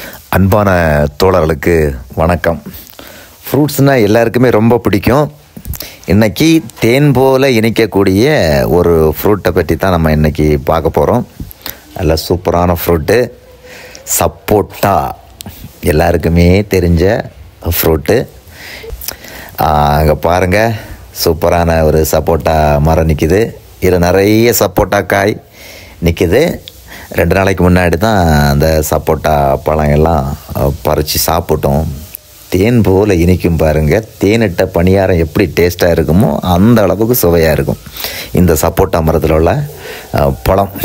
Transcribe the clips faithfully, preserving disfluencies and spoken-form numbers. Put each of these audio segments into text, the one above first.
அன்பான தோழர்களுக்கு வணக்கம். ஃப்ரூட்ஸ்னால் எல்லாருக்குமே ரொம்ப பிடிக்கும். இன்றைக்கி தேன் போல் இனிக்கக்கூடிய ஒரு ஃப்ரூட்டை பற்றி தான் நம்ம இன்றைக்கி பார்க்க போகிறோம். நல்ல சூப்பரான ஃப்ரூட்டு சப்போட்டா. எல்லாருக்குமே தெரிஞ்ச ஃப்ரூட்டு. அங்கே பாருங்கள், சூப்பரான ஒரு சப்போட்டா மரம் நிற்கிது. இதில் நிறைய சப்போட்டா காய் நிற்கிது. ரெண்டு நாளைக்கு முன்னாடி தான் அந்த சப்போட்டா பழம் எல்லாம் பறித்து சாப்பிட்டோம். தேன் போல் இனிக்கும் பாருங்கள். தேனிட்ட பணியாரம் எப்படி டேஸ்ட்டாக இருக்குமோ அந்த அளவுக்கு சுவையாக இருக்கும் இந்த சப்போட்டா மரத்தில் உள்ள பழம்.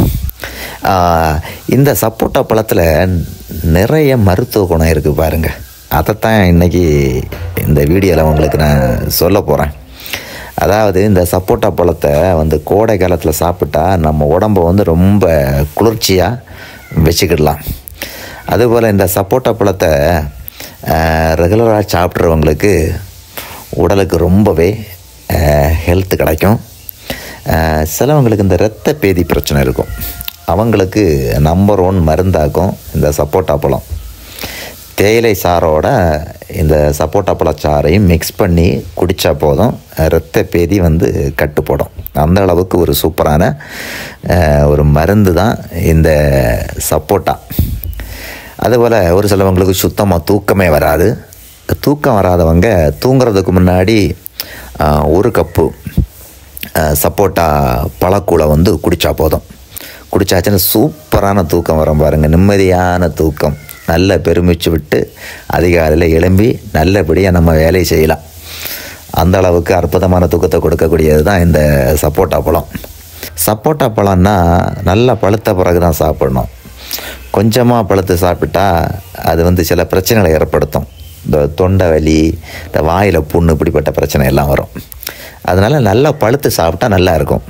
இந்த சப்போட்டா பழத்தில் நிறைய மருத்துவ குணம் இருக்குது பாருங்கள். அதைத்தான் இன்றைக்கி இந்த வீடியோவில் உங்களுக்கு நான் சொல்ல போகிறேன். அதாவது இந்த சப்போட்டா பழத்தை வந்து கோடை காலத்தில் சாப்பிட்டா நம்ம உடம்பை வந்து ரொம்ப குளிர்ச்சியாக வச்சுக்கிடலாம். அதுபோல் இந்த சப்போட்டா பழத்தை ரெகுலராக சாப்பிட்றவங்களுக்கு உடலுக்கு ரொம்பவே ஹெல்த்து கிடைக்கும். சிலவங்களுக்கு இந்த இரத்த பேதி பிரச்சனை இருக்கும், அவங்களுக்கு நம்பர் ஒன் மருந்தாக்கும் இந்த சப்போட்டா பழம். தேயிலை சாரோட இந்த சப்போட்டா பழச்சாரையும் மிக்ஸ் பண்ணி குடித்தா போதும், இரத்த பேதி வந்து கட்டுப்படும். அந்த அளவுக்கு ஒரு சூப்பரான ஒரு மருந்து தான் இந்த சப்போட்டா. அதுபோல் ஒரு சிலவங்களுக்கு சுத்தமாக தூக்கமே வராது. தூக்கம் வராதவங்க தூங்குறதுக்கு முன்னாடி ஒரு கப்பு சப்போட்டா பழக்கூழை வந்து குடித்தா போதும். குடித்தாச்சுன்னா சூப்பரான தூக்கம் வரும் பாருங்கள். நிம்மதியான தூக்கம். நல்ல பெருமிச்சு விட்டு அதிகாலையில் எழும்பி நல்லபடியாக நம்ம வேலையை செய்யலாம். அந்த அளவுக்கு அற்புதமான தூக்கத்தை கொடுக்கக்கூடியது தான் இந்த சப்போட்டா பழம். சப்போட்டா பழம்னா நல்லா பழுத்த பிறகு தான் சாப்பிடணும். கொஞ்சமாக பழுத்து சாப்பிட்டா அது வந்து சில பிரச்சனைகளை ஏற்படுத்தும். இந்த தொண்டை வலி, இந்த வாயில் புண்ணு, இப்படிப்பட்ட பிரச்சனை எல்லாம் வரும். அதனால் நல்லா பழுத்து சாப்பிட்டா நல்லா இருக்கும்.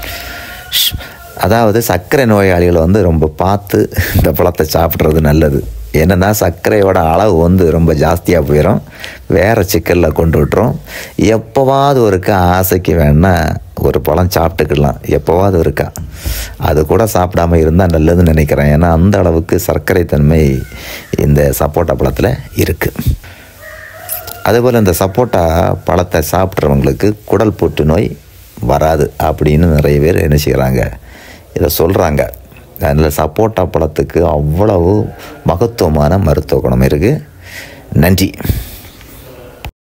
அதாவது சர்க்கரை நோயாளிகள் வந்து ரொம்ப பார்த்து இந்த பழத்தை சாப்பிட்றது நல்லது. என்னென்னா சர்க்கரையோட அளவு வந்து ரொம்ப ஜாஸ்தியாக போயிடும், வேறு சிக்கலில் கொண்டு விட்டுரும். எப்போவாது ஒருக்கா ஆசைக்கு வேணால் ஒரு பழம் சாப்பிட்டுக்கலாம், எப்போவாது இருக்கா. அது கூட சாப்பிடாமல் இருந்தால் நல்லதுன்னு நினைக்கிறேன். ஏன்னா அந்த அளவுக்கு சர்க்கரை தன்மை இந்த சப்போட்டா பழத்தில் இருக்குது. அதுபோல் இந்த சப்போட்டா பழத்தை சாப்பிட்றவங்களுக்கு குடல் புற்று நோய் வராது அப்படின்னு நிறைய பேர் என்ன செய்கிறாங்க, இதை சொல்கிறாங்க. அதனால் சப்போட்டா பழத்துக்கு அவ்வளவு மகத்துவமான மருத்துவ குணம் இருக்குது. நன்றி.